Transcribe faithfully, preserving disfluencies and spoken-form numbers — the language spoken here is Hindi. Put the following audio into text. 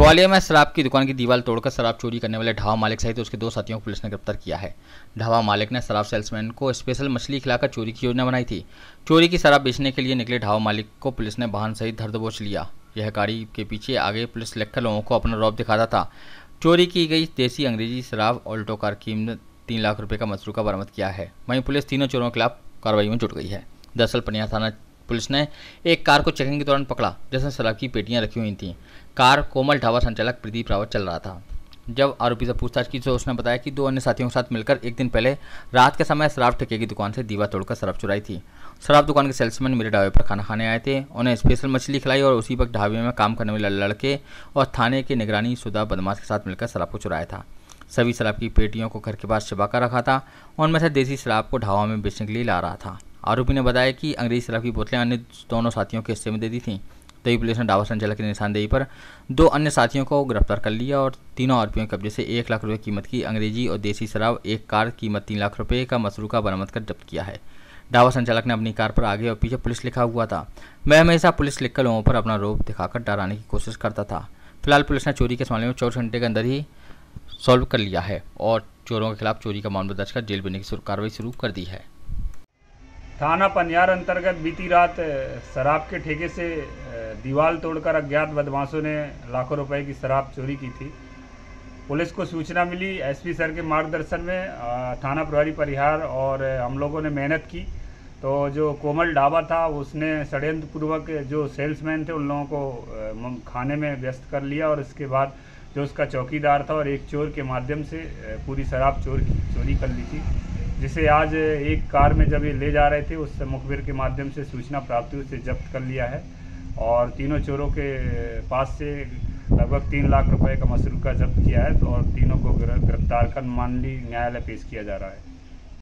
ग्वालियर में शराब की दुकान की दीवार तोड़कर शराब चोरी करने वाले ढाबा मालिक सहित उसके दो साथियों को पुलिस ने गिरफ्तार किया है। ढाबा मालिक ने शराब सेल्समैन को स्पेशल मछली खिलाकर चोरी की योजना बनाई थी। चोरी की शराब बेचने के लिए निकले ढाबा मालिक को पुलिस ने वाहन सहित धर दबोच लिया। यह गाड़ी के पीछे आगे पुलिस लेकर लोगों को अपना रौब दिखाता था। चोरी की गई देसी अंग्रेजी शराब ऑल्टो कार की कीमत तीन लाख रुपए का मसरूका बरामद किया है। वहीं पुलिस तीनों चोरों के खिलाफ कार्रवाई में जुट गई है। दरअसल पनिया थाना पुलिस ने एक कार को चेकिंग के दौरान पकड़ा जिसमें शराब की पेटियां रखी हुई थीं। कार कोमल ढाबा संचालक प्रदीप रावत चल रहा था। जब आरोपी से पूछताछ की तो उसने बताया कि दो अन्य साथियों के साथ मिलकर एक दिन पहले रात के समय शराब ठेके की दुकान से दीवार तोड़कर शराब चुराई थी। शराब दुकान के सेल्समैन मेरे ढाबे पर खाना खाने आए थे, उन्हें स्पेशल मछली खिलाई और उसी वक्त ढाबे में काम करने वाले लड़के और थाने के निगरानी शुदा बदमाश के साथ मिलकर शराब को चुराया था। सभी शराब की पेटियों को घर के पास छिपा कर रखा था। उनमें से देसी शराब को ढाबा में बेचने के लिए ला रहा था। आरोपी ने बताया कि अंग्रेजी शराब की बोतलें अन्य दोनों साथियों के हिस्से में दे दी थीं। तभी पुलिस ने ढाबा संचालक की निशानदेही पर दो अन्य साथियों को गिरफ्तार कर लिया और तीनों आरोपियों के कब्जे से एक लाख रुपए कीमत की अंग्रेजी और देसी शराब, एक कार कीमत तीन लाख रुपए का मसरूका बरामद कर जब्त किया है। ढाबा संचालक ने अपनी कार पर आगे और पीछे पुलिस लिखा हुआ था। मैं हमेशा पुलिस लिखकर लोगों पर अपना रोब दिखाकर डराने की कोशिश करता था। फिलहाल पुलिस ने चोरी के मामले में चौबीस घंटे के अंदर ही सॉल्व कर लिया है और चोरों के खिलाफ चोरी का मामला दर्ज कर जेल भेजने की कार्रवाई शुरू कर दी है। थाना पनियार अंतर्गत बीती रात शराब के ठेके से दीवार तोड़कर अज्ञात बदमाशों ने लाखों रुपए की शराब चोरी की थी। पुलिस को सूचना मिली। एसपी सर के मार्गदर्शन में थाना प्रभारी परिहार और हम लोगों ने मेहनत की तो जो कोमल ढाबा था उसने षड्यंत्र पूर्वक जो सेल्समैन थे उन लोगों को खाने में व्यस्त कर लिया और इसके बाद जो उसका चौकीदार था और एक चोर के माध्यम से पूरी शराब चोर चोरी कर ली थी, जिसे आज एक कार में जब ये ले जा रहे थे उस मुखबिर के माध्यम से सूचना प्राप्त हुई, उसे जब्त कर लिया है और तीनों चोरों के पास से लगभग तीन लाख रुपए का मसरूका जब्त किया है और तीनों को गिरफ्तार कर माननीय न्यायालय पेश किया जा रहा है।